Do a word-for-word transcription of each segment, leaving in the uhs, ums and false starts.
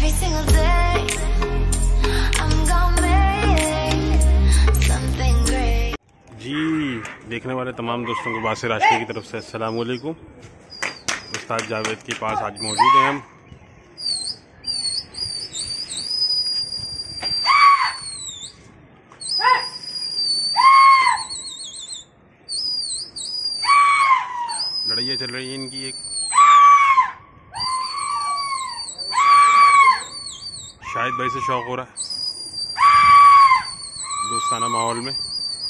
every single day. I'm gonna make something great. जी देखने वाले तमाम दोस्तों को बासिर आशिकी की तरफ से अस्सलाम वालेकुम। उस्ताद जावेद के पास आज मौजूद हैं हम। लड़ाइयाँ चल रही हैं इनकी एक, शायद भाई से शौक हो रहा है दोस्ताना माहौल में।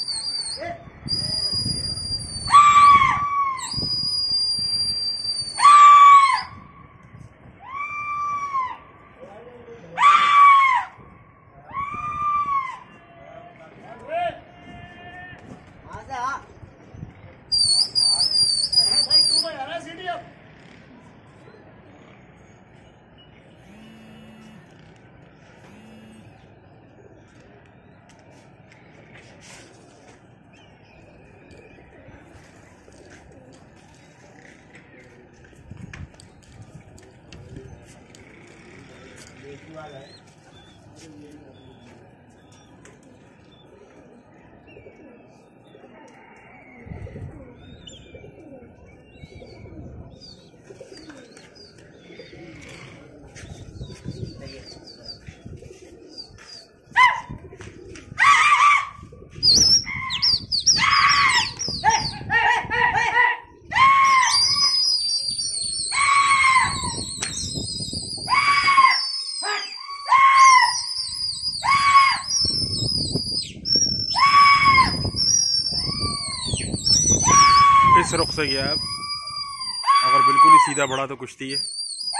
इस रुख से गया अब, अगर बिल्कुल ही सीधा बढ़ा तो कुश्ती है।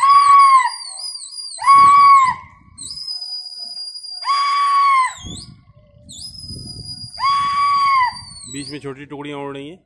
बीच में छोटी टुकड़ियां उड़ रही हैं।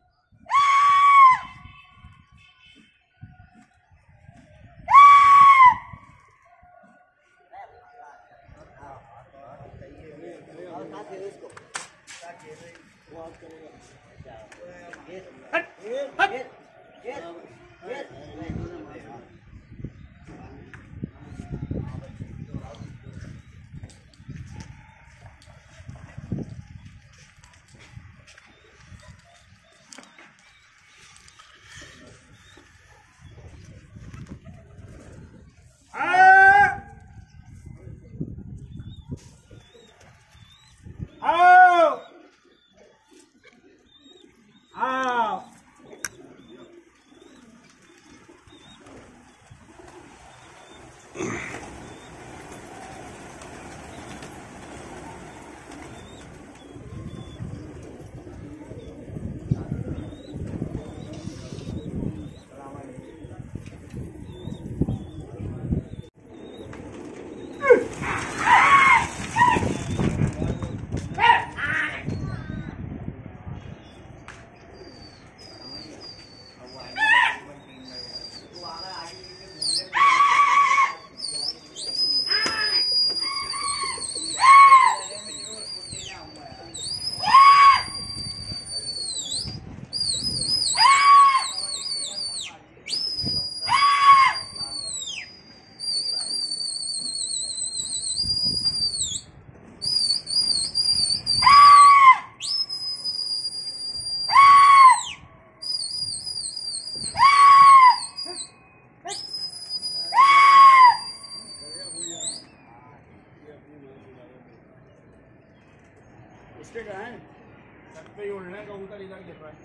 इसके कहाँ है छत पे ही उड़ना है कबूतर, इधर गिर रहा है।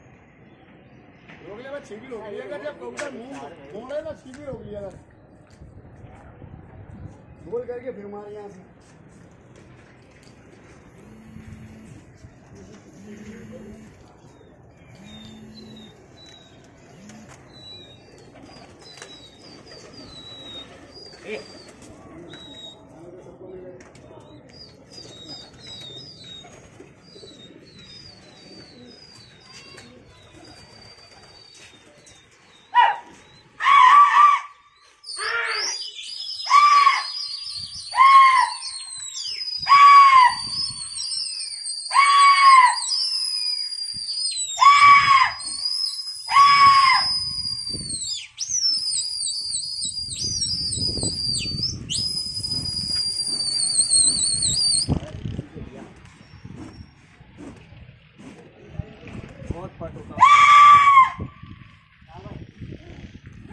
रोक ले बस, छिपी होगी अगर जब कबूतर मुंह मोड़े ना छिपी होगी अगर गोल करके फिर मार यहाँ से।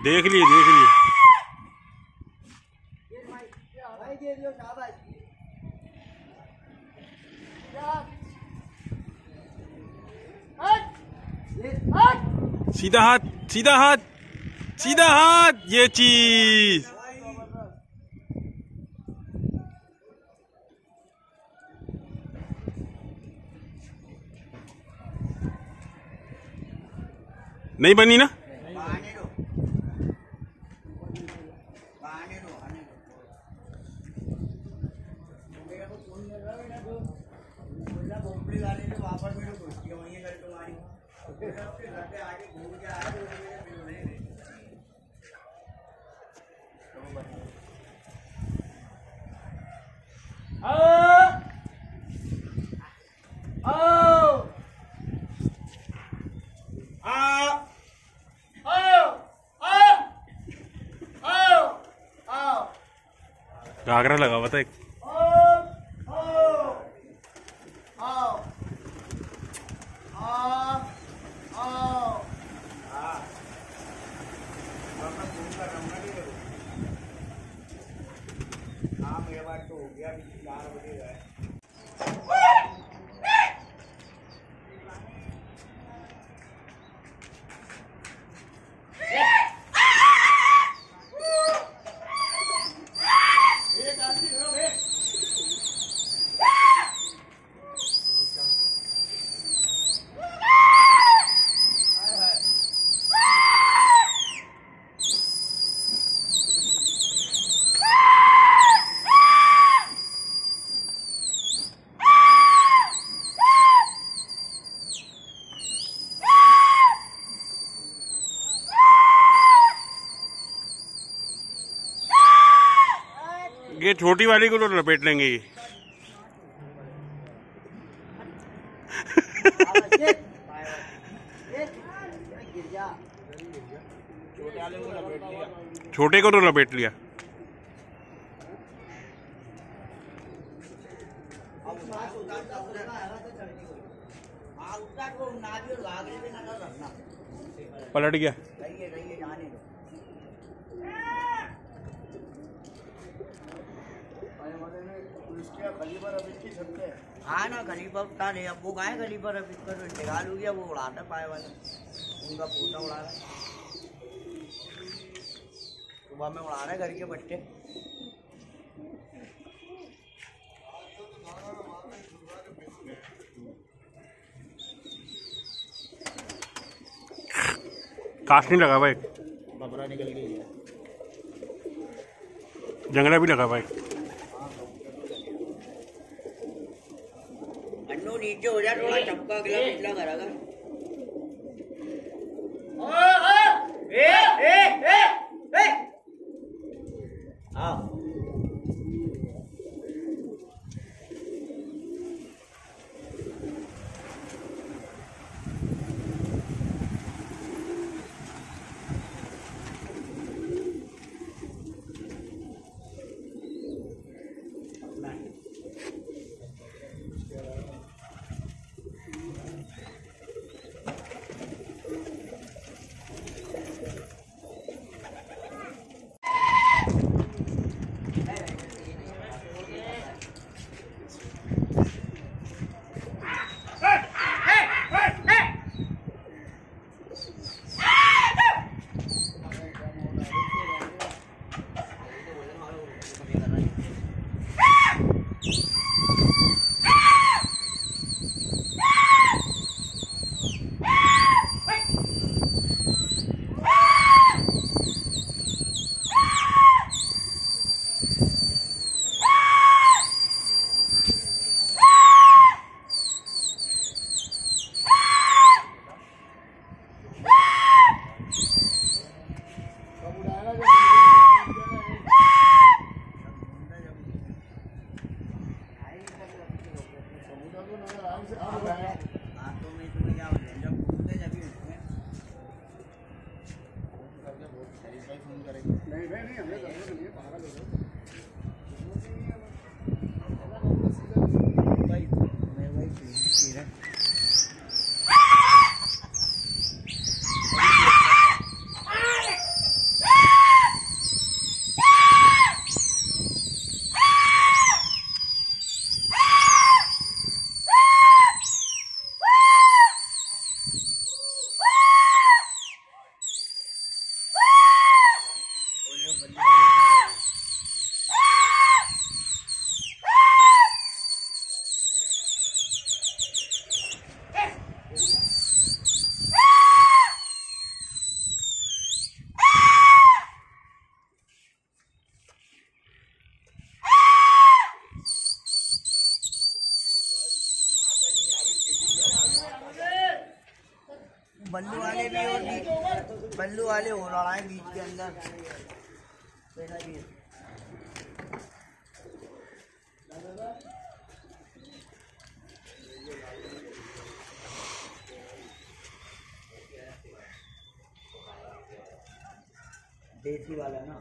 देख लिए देख लिए सीधा हाथ सीधा हाथ सीधा हाथ, ये चीज नहीं बनी ना। घाघरा लगा हुआ था एक। ये छोटी वाली को तो लपेट लेंगे ये। छोटे को तो लपेट लिया। पलट गया। हाँ ना खलीफा उठा ले, अब वो गाय खलीफा रफीक कर इंतकाल हो गया, वो उड़ाता पाए वाले उनका पोता उड़ा रहा है, सुबह में उड़ा रहा है घर के बच्चे। काश नहीं लगा भाई, बबरा निकल गई है, जंगला भी लगा भाई। अन्नू नीचे हो जा, थोड़ा चपका अगला पिछला करेगा। हाँ नहीं नहीं नहीं, हमें करने के लिए पागल हो गए। बल्लू वाले भी और बीच बल्लू वाले हो रहा है बीच के अंदर वैसा भी है। देसी वाला ना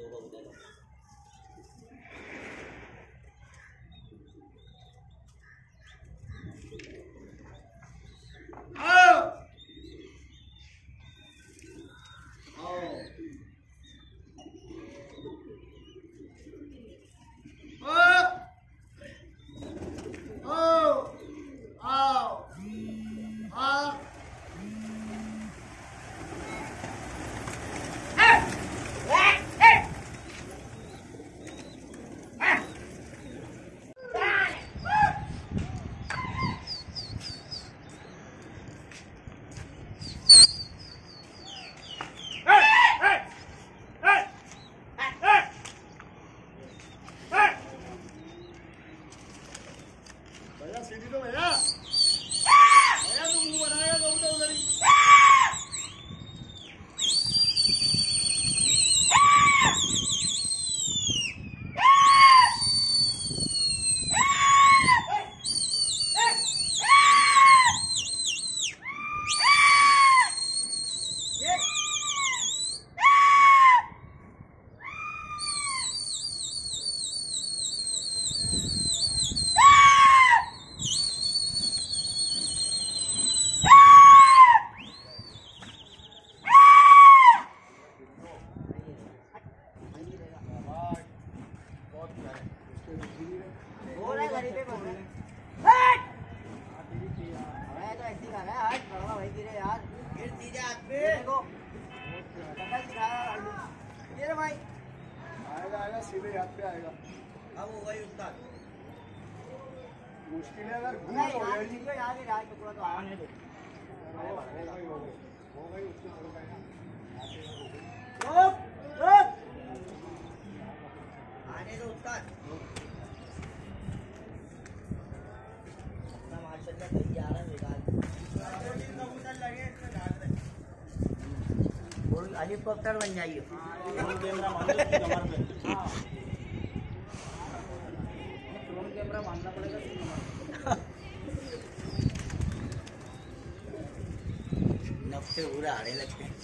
भैया सीधी तो भैया भैया तू मुंह बनाया कबूतर उधर ही। आएगा आएगा सीधे याद पे आएगा। अब हो गई उस्ताद मुश्किल है अगर घूम हो गया जी यार ये रात टुकड़ा तो आने दो हो गई उसको थोड़ा रुक रुक आने दो उस्ताद ना माशाल्लाह कहीं जा रहा है बेकार कबूतर लगे इसमें डाल रहे और हेलीकॉप्टर बन जाइए कैमरा मान लो कमर पे हां ड्रोन कैमरा मानना पड़ेगा नफ्से पूरे आने लगते हैं।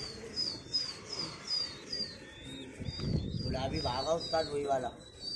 गुलाबी भागा उस्ताद वही वाला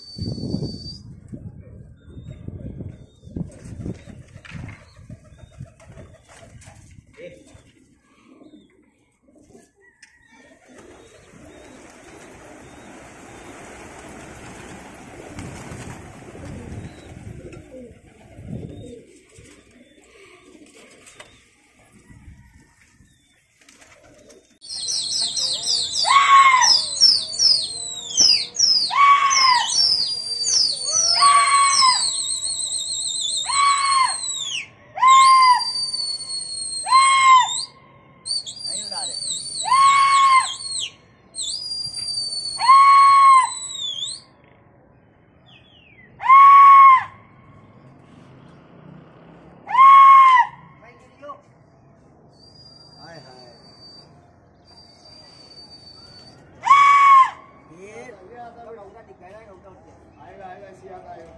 आएगा आएगा ऐसी याद आएगा।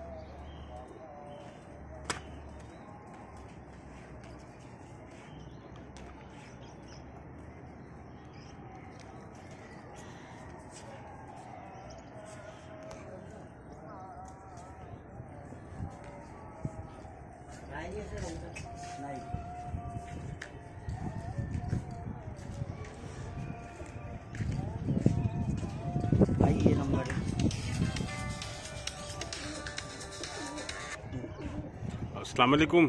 भाई ये नंबर अस्सलाम वालेकुम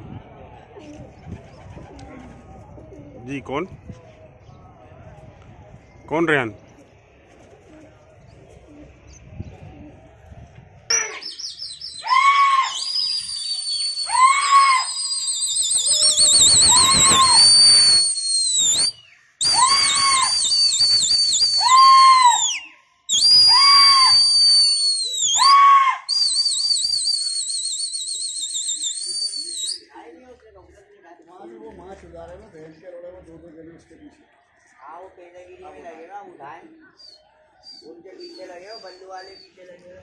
जी। कौन कौन रेहान? वो माँ चुरा रहे हैं भैंस के रोड़े में दो दो जने इसके पीछे। हाँ वो पेदागिरी में लगेगा, उठाए उनके पीछे लगे हो, बल्लू वाले पीछे लगे हो।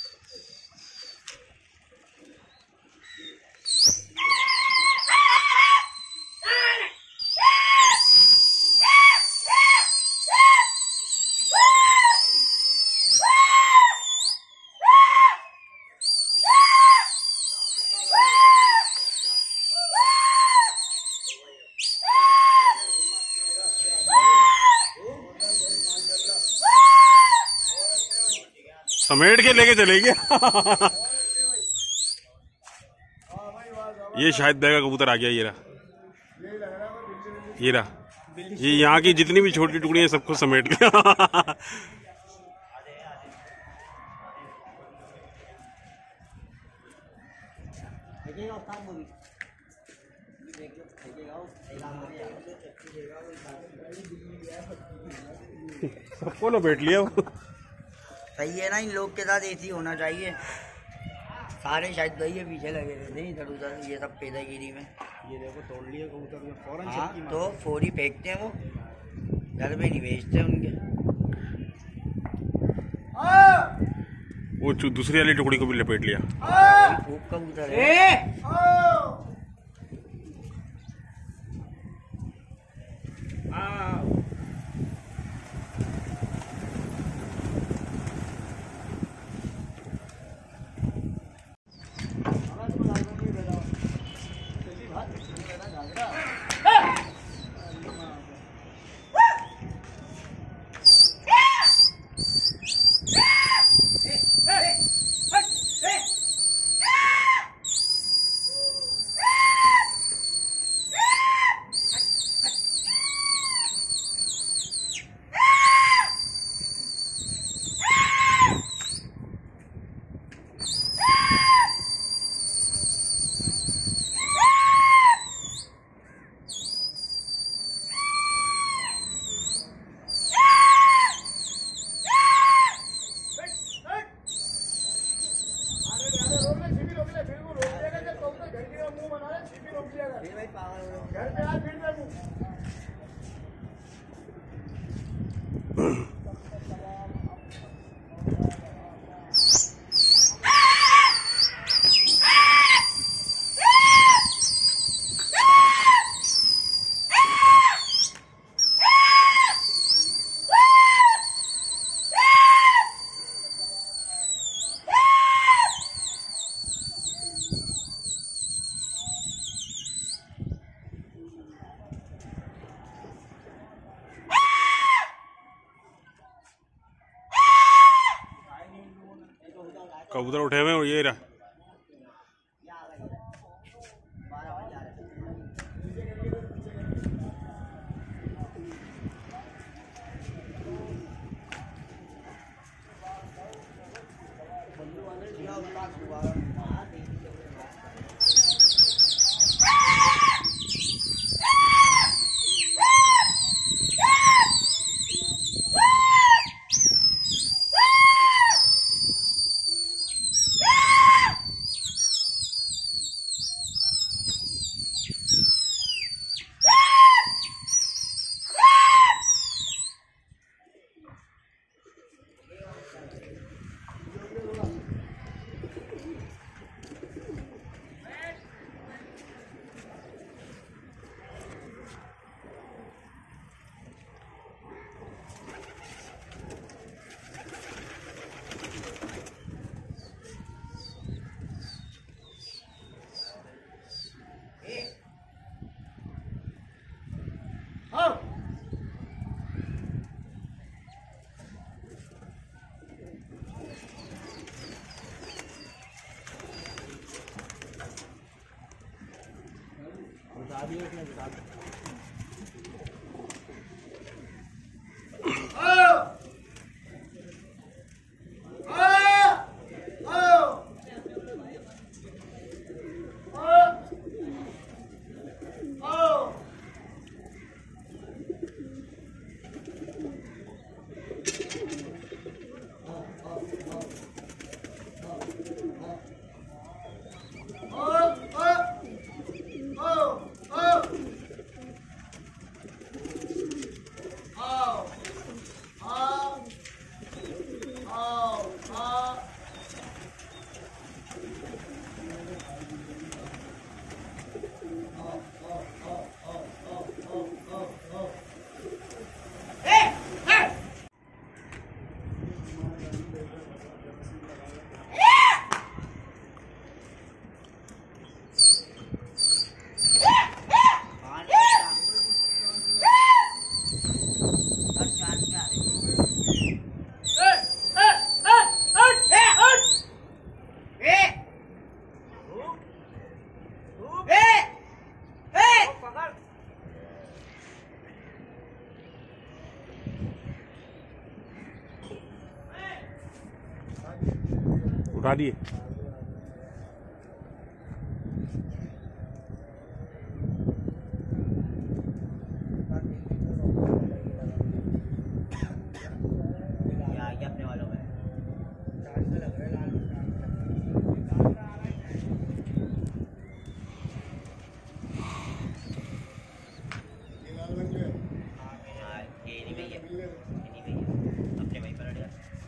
समेट के लेके चले गया। ये शायद बैगा कबूतर आ गया। ये रहा, ये रहा, ये यहाँ की जितनी भी छोटी टुकड़ियां सबको समेट लिया। सबको लपेट लिया वो। सही है ना, इन लोग के साथ ऐसी होना चाहिए। सारे शायद भाई ये पीछे लगे रहते हैं इधर उधर, ये सब पेदागिरी में। ये देखो तोड़ लिए कबूतर में फौरन। हाँ तो फोरी फेंकते हैं वो, घर में नहीं बेचते उनके। वो दूसरी वाली टुकड़ी को भी लपेट लिया। खूब कबूतर है। कबूतर उठे हुए और ये रहा। उठा दिए। अपने वालों में अपने वहीं पर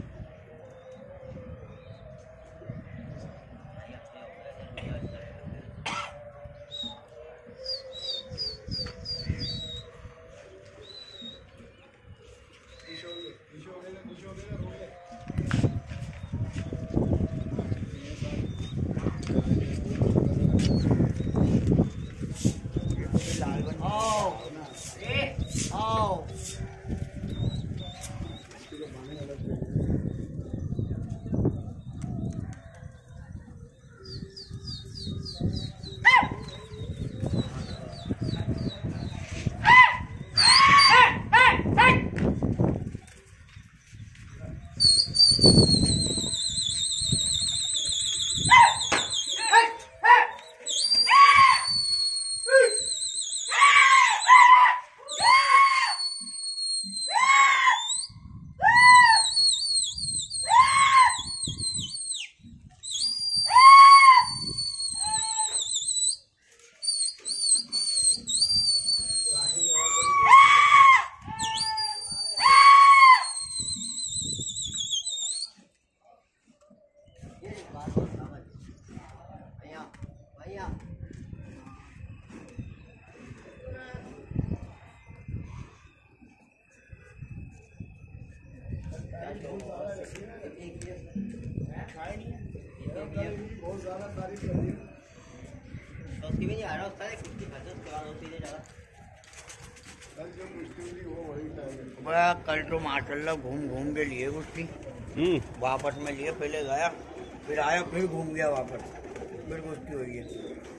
बहुत ज्यादा तारीफ कर दी उसकी भी नहीं आ रहा उसका कुश्ती खाते उसके बाद उसी जगह कल जो कुश्ती हुई वो वही टाइम बड़ा कल तो माशाल्लाह घूम घूम के लिए कुश्ती वापस में लिए पहले गया फिर आया फिर घूम गया वापस फिर कुश्ती हुई है।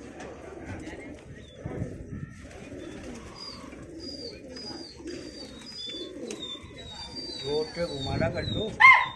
रोड से घुमाना कर लो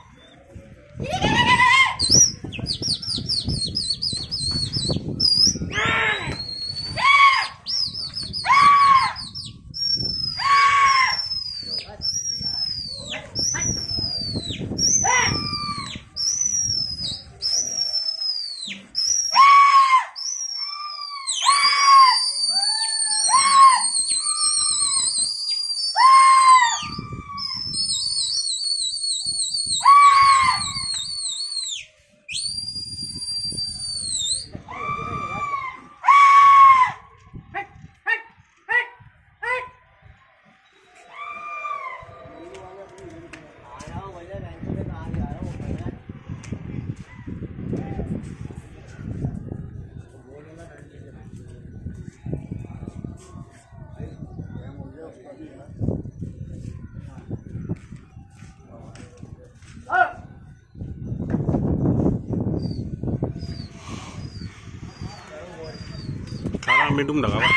मिनटum dah kawan.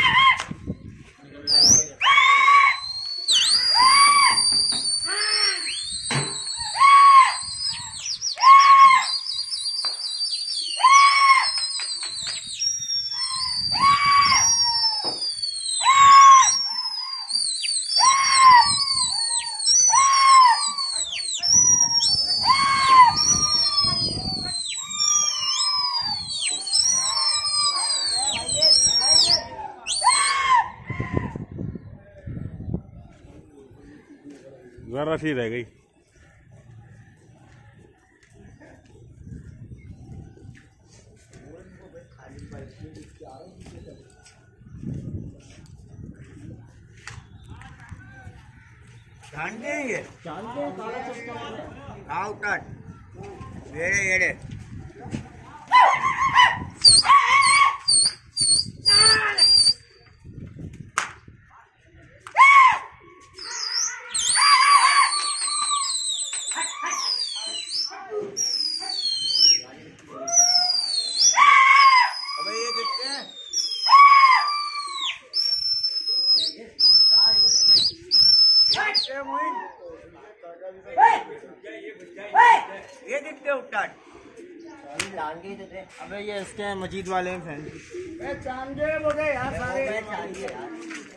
जरा सी रह गई। जानते हैं ये जानते हैं काला चश्मा आउट येड़े येड़े ये दिखते उठाट लाल के ही तो थे। अबे ये इसके मजीद वाले हैं फैन। ए चांगे बोले यार सारे चाहिए यार।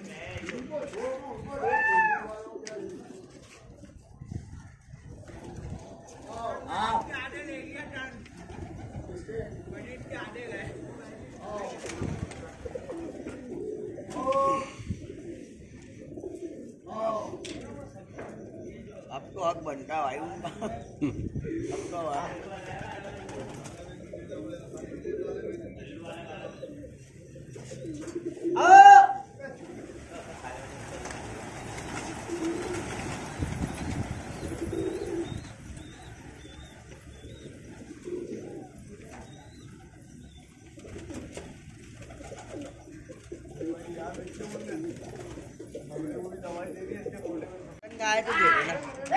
हाँ आधे ले लिया चांद। मजीद के आधे गए। अब तो हक बनता है भाई उनका। अब तो गाय तो दे देना।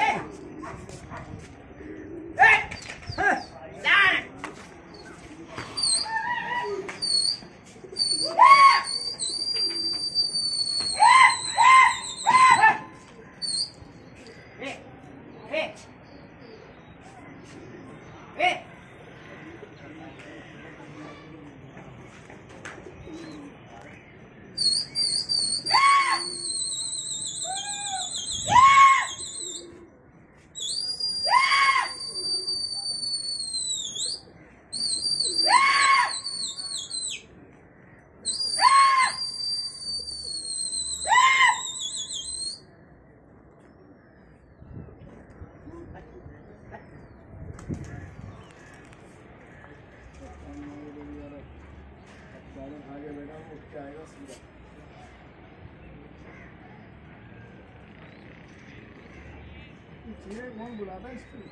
कौन बुलाता है इसको?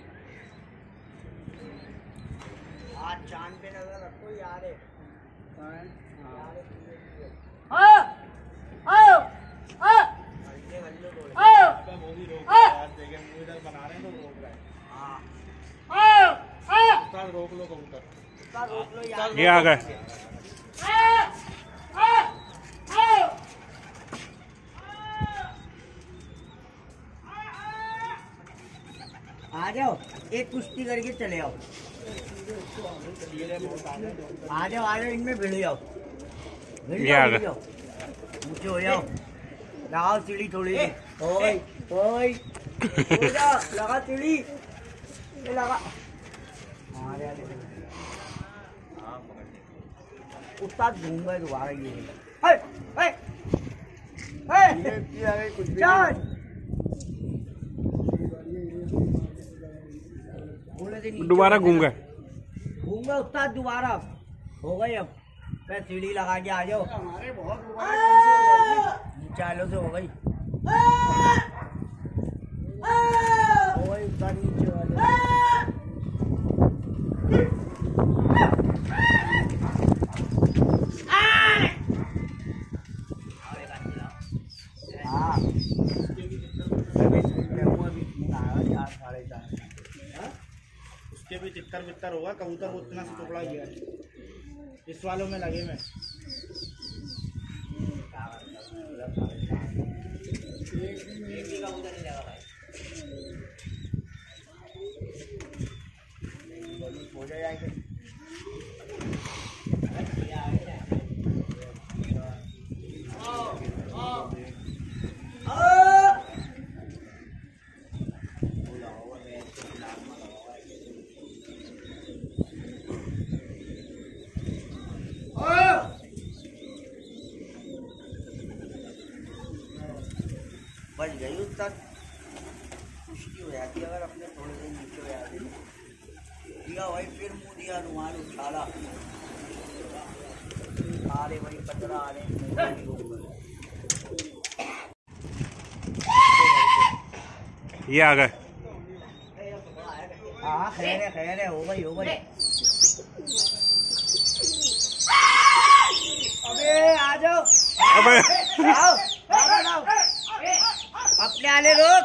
आज चांद पे नजर रखो यार। आओ आओ आओ आओ वो भी रोक रहा है यार, देखे मुंह इधर बना रहे हैं तो रोक रहा है। आओ आओ उस्ताद रोक लो कबूतर। रोक लो यार। ये आ गए। आ जाओ एक कुश्ती करके चले आओ। आ जाओ आ जाओ इनमें भिड़ जाओ। भिड़ जाओ भिड़ जाओ। ऊँचे हो जाओ। लगाओ सीढ़ी थोड़ी सी। ओए ओए हो जा लगा सीढ़ी। ये लगा। उस्ताद घूमगा दोबारा ये। हे हे हे चल। दोबारा घूम गए। घूम गए उस्ताद दोबारा। हो गई अब मैं सीढ़ी लगा के आ जाओ। हमारे बहुत चालों से हो गई। हो गई उस्ताद नीचे वाले। हाँ साढ़े चार उसके भी तितर बितर होगा। कबूतर को इतना से टुकड़ा गया इस वालों में लगे में। हो जाएगा। बच गई उस्ताद। कुश्ती हो जाती अगर अपने थोड़े से नीचे हो जाते। दिया भाई फिर मुँह दिया रुमाल उछाला। आ रहे भाई पतरा आ रहे। ये आ गए। हाँ खैर है खैर है हो गई हो गई। अबे आ जाओ। अबे आओ आओ आओ। अपने आने रोक।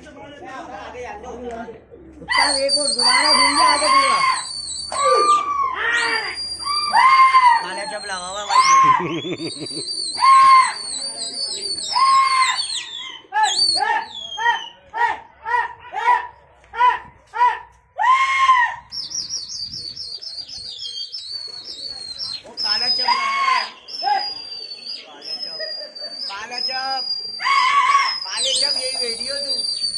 एक और दोबारा ढूंढे आगे दूंगा। चप लगा हुआ भाई। वो काला चप लगा है। काला चप काला चप काले चप यही वीडियो तू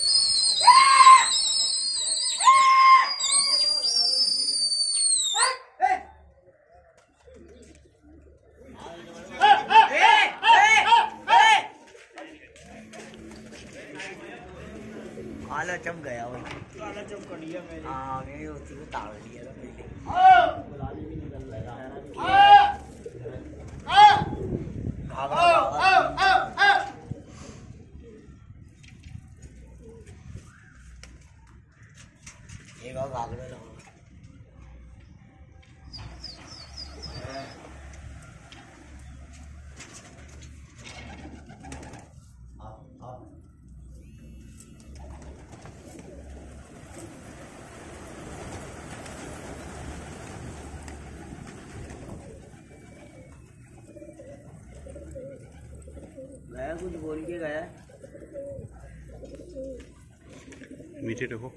काला चप गया भाई। काला चप कर लिया मैंने। हाँ मैंने उसी को ताड़ लिया था पहले। बुलाने भी निकल रहा है। एक और घाघरा लगाओ। गया कुछ बोल के गया। नीचे देखो।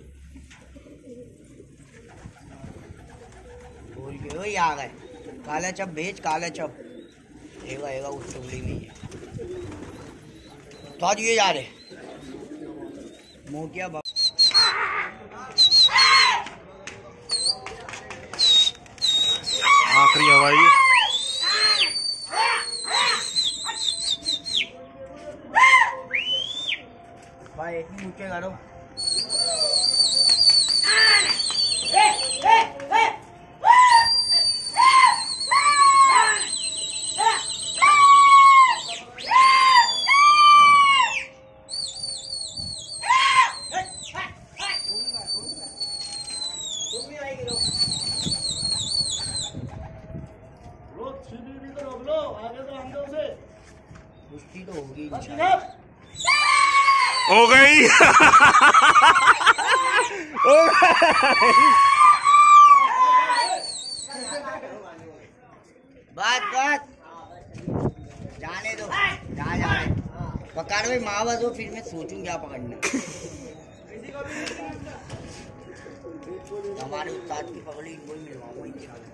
बोल के वही आ गए। काला चप भेज काला चप। एगा एगा उस टुकड़ी में है। तो आज ये जा रहे मोटिया बाप। आखिरी हवाई भाई इतनी ऊंचे करो। रोक सीधी भी तो रोक लो, आगे तो हम दो से कुश्ती तो होगी बस इंशाल्लाह। इधर। हो गई। हो गई। बात बात जाने दो जा जाने पकड़ भाई माँ बस हो फिर मैं सोचूं क्या पकड़ना। हमारे उस्ताद की पकड़ी इनको ही मिलवाऊंगा इंशाल्लाह।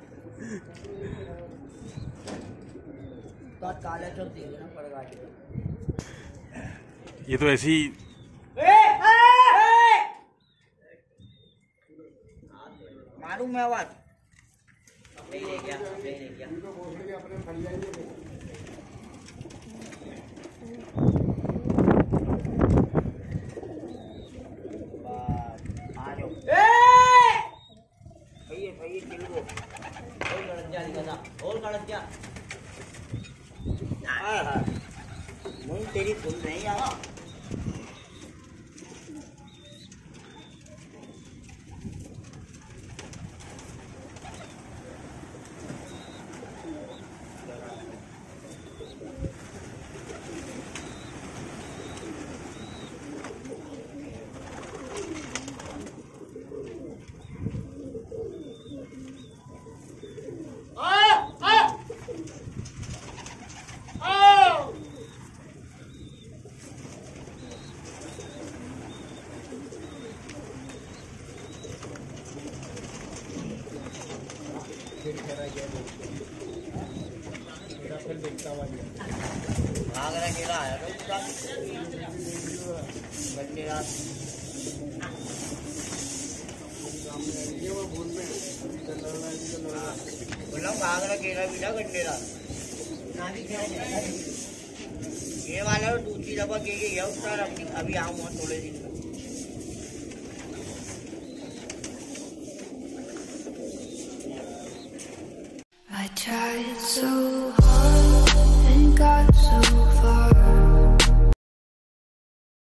उस्ताद काला चौक दे देना पड़ेगा। ये तो ऐसी मालूम है बात। नहीं ले गया नहीं ले गया। आ जाओ। भैया भैया दिल को और गलत जा दिखा था और गलत जा। हाँ हाँ मुझे तेरी सुन नहीं आवा। घाघरा केला आया था उसका गंदे रात बोला घाघरा केला भी था गंदे रात ये वाला दूसरी दफा के गया उसका अभी अभी आऊँ थोड़े दिन में। I tried so